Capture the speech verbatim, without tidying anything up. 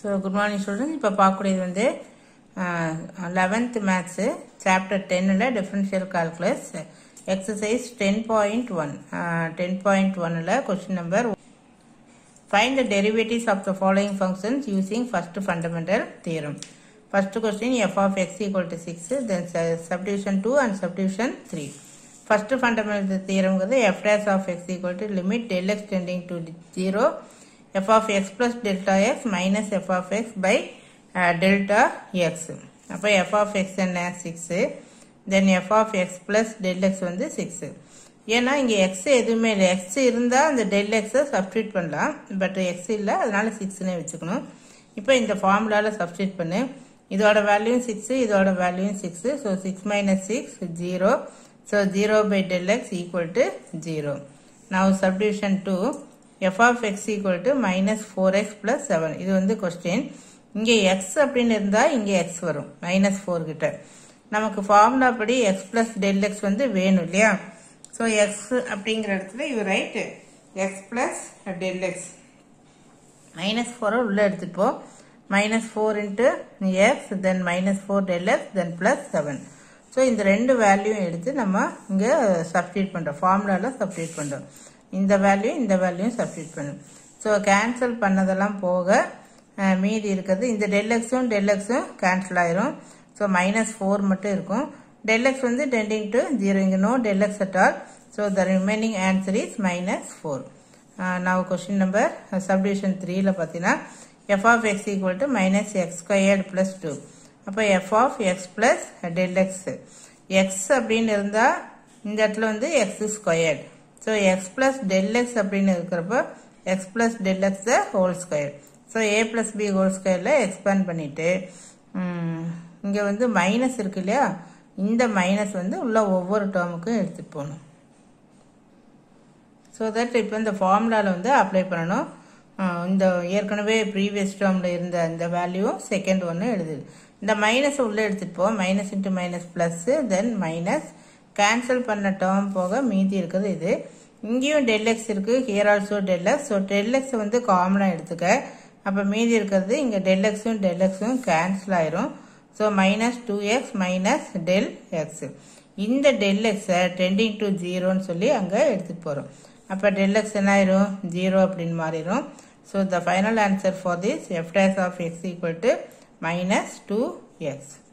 So, good morning students. இப்போ பார்க்கக்கூடியது வந்து eleventh maths chapter ten ல differential calculus exercise ten point one ten point one ல question number find the derivatives of the following functions using first fundamental theorem. First question f of x equal to six, then subdivision two and subdivision three. First fundamental theorem is f dash of x equal to limit del x tending to zero f of x plus delta x minus f of x by uh, delta x. அப்போ f of x என்ன six, then f of x plus del x வந்து six. ஏன்னா இங்கே x எதுவுமே இல்லை, x இருந்தால் அந்த del x substitute பண்ணலாம், பட் x இல்லை, அதனால சிக்ஸ்னே வச்சுக்கணும். இப்போ இந்த ஃபார்முலாவில் சப்ஸ்டியூட் பண்ணு, இதோட வேல்யூயும் சிக்ஸ், இதோட வேல்யூயும் six, so six minus six zero, so zero by del x equal to zero. Now subdivision two, f of x equal to minus four x plus seven. இது வந்து கொஸ்டின். இங்கே x அப்படின்னு இருந்தால் இங்கே x வரும் minus four கிட்ட. நமக்கு formula படி x plus del x வந்து வேணும் இல்லையா? ஸோ x அப்படிங்கிற இடத்துல இது right x plus del x minus ஃபோரை உள்ளே எடுத்துப்போம். Minus four into x, then minus four del x, then plus seven. So இந்த ரெண்டு வேல்யூவும் எடுத்து நம்ம இங்கே சப்ஸ்டியூட் பண்ணுறோம், ஃபார்முலாவில் சப்ஸ்டியூட் பண்ணுறோம். இந்த வேல்யூ இந்த வேல்யூயும் சப்ஸ்டியூட் பண்ணும். ஸோ கேன்சல் பண்ணதெல்லாம் போக மீதி இருக்கிறது இந்த del xும் del xும் கேன்சல் ஆயிரும். ஸோ மைனஸ் ஃபோர் மட்டும் இருக்கும். del x வந்து டெண்டிங் டு ஜீரோ, இங்கே no del x at all. So the remaining answer is minus four. நான் கொஸ்டின் நம்பர் சப்டிவிஷன் த்ரீல பார்த்தீங்கன்னா f of x equal to minus x squared plus two. அப்போ f of x plus del x. x அப்படின்னு இருந்தால் இந்த இடத்துல வந்து x squared. So x plus del x அப்படின்னு இருக்கிறப்போ x plus del x the whole square. So a plus b whole squareல expand பண்ணிட்டு இங்கே வந்து மைனஸ் இருக்கு இல்லையா, இந்த மைனஸ் வந்து உள்ள ஒவ்வொரு டேர்முக்கும் எடுத்துகிட்டு போகணும். ஸோ தட் இப்போ இந்த ஃபார்முலாவில் வந்து அப்ளை பண்ணணும். இந்த ஏற்கனவே ப்ரீவியஸ் டேர்மில் இருந்த இந்த வேல்யூவும் செகண்ட் ஒன்று எழுதுது. இந்த மைனஸ் உள்ளே எடுத்துகிட்டு போவோம், minus into minus plus, then minus cancel பண்ண டேர்ம் போக மீதி இருக்குது இது. இங்கேயும் del x இருக்குது, here also del x. So del x வந்து காமனாக எடுத்துக்க, அப்போ மீதி இருக்கிறது இங்கே del xும் del xும் கேன்சல் ஆயிரும். So minus two x minus del x. இந்த del x டெண்டிங் டு ஜீரோன்னு சொல்லி அங்கே எடுத்துகிட்டு போகிறோம். அப்போ del x என்ன ஆயிரும், ஜீரோ அப்படின்னு மாறிடும். So the final answer for this f dash of x equal to minus two x.